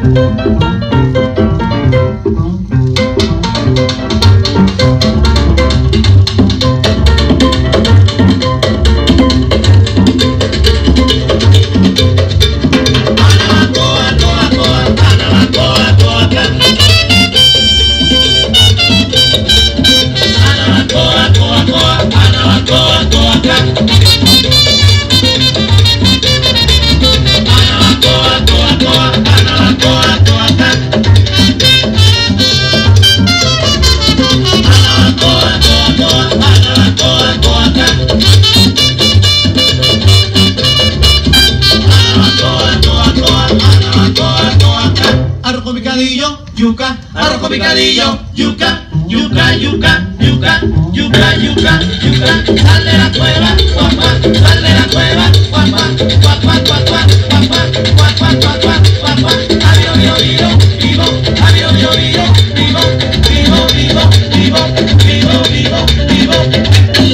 Yuca, arroz con picadillo, yuca, yuca, yuca, yuca, yuca, yuca, yuca, sal de la cueva, guapa, sal de la cueva, guapa, guapa, guapa, guapa, guapa, guapa, guapa, vivo, vivo, vivo, vivo, vivo, vivo, vivo, vivo, vivo, vivo, vivo, vivo.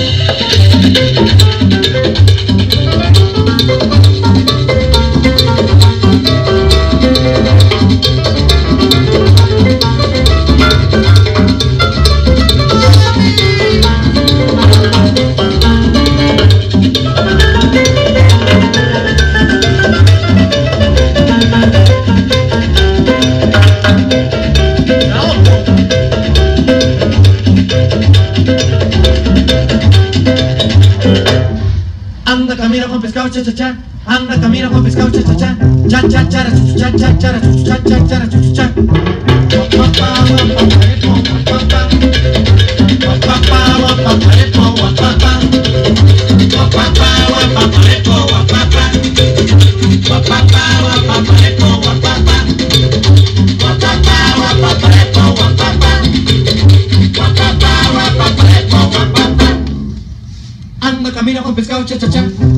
Anda camina con pescado cha cha cha, anda camina con pescado cha cha cha, cha cha cha cha cha cha cha cha cha cha cha. Anda camina con pescado cha cha cha.